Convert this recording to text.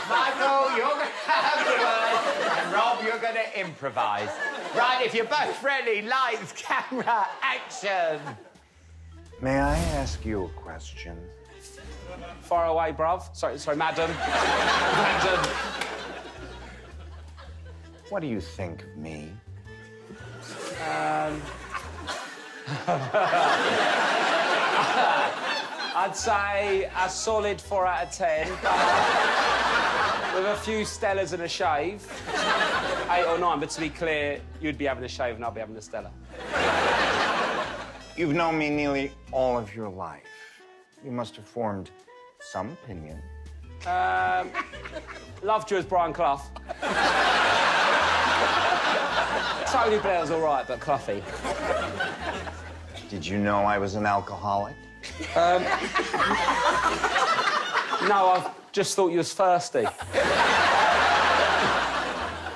Michael, you're going to have the word, and Rob, you're going to improvise. Right, if you're both ready, lights, camera, action. May I ask you a question? Far away, bruv. Sorry, madam. Madam. What do you think of me? I'd say a solid 4 out of 10. With a few Stellas and a shave. 8 or 9, but to be clear, you'd be having a shave and I'll be having a Stella. You've known me nearly all of your life. You must have formed some opinion. Loved you as Brian Clough. Tony Blair's all right, but Cloughy. Did you know I was an alcoholic? No, I just thought you was thirsty.